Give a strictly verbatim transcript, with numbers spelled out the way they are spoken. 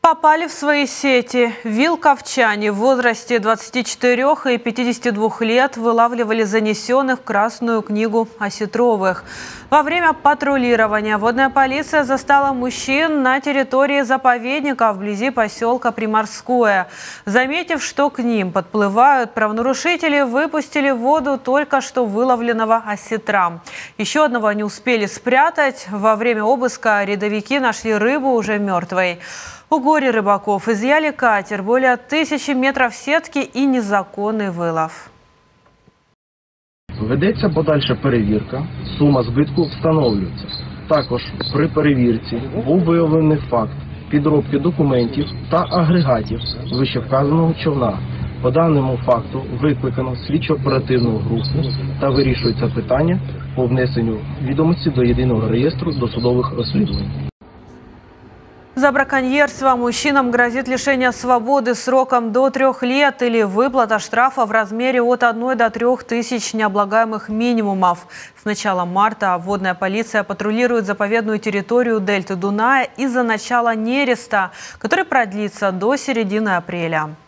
Попали в свои сети. Вилковчане в возрасте двадцати четырёх и пятидесяти двух лет вылавливали занесенных в Красную книгу осетровых. Во время патрулирования водная полиция застала мужчин на территории заповедника вблизи поселка Приморское. Заметив, что к ним подплывают, правонарушители выпустили в воду только что выловленного осетра. Еще одного не успели спрятать. Во время обыска рядовики нашли рыбу уже мертвой. У горе рыбаков изъяли катер, более тисячі метрів сетки і незаконний вилов. Ведеться подальша перевірка, сума збитку встановлюється. Також при перевірці був виявлений факт підробки документів та агрегатів вищевказаного човна. По даному факту викликано слідчо-оперативну групу та вирішується питання по внесенню відомості до єдиного реєстру досудових розслідувань. За браконьерство мужчинам грозит лишение свободы сроком до трех лет или выплата штрафа в размере от одной до трех тысяч необлагаемых минимумов. С начала марта водная полиция патрулирует заповедную территорию дельты Дуная из-за начала нереста, который продлится до середины апреля.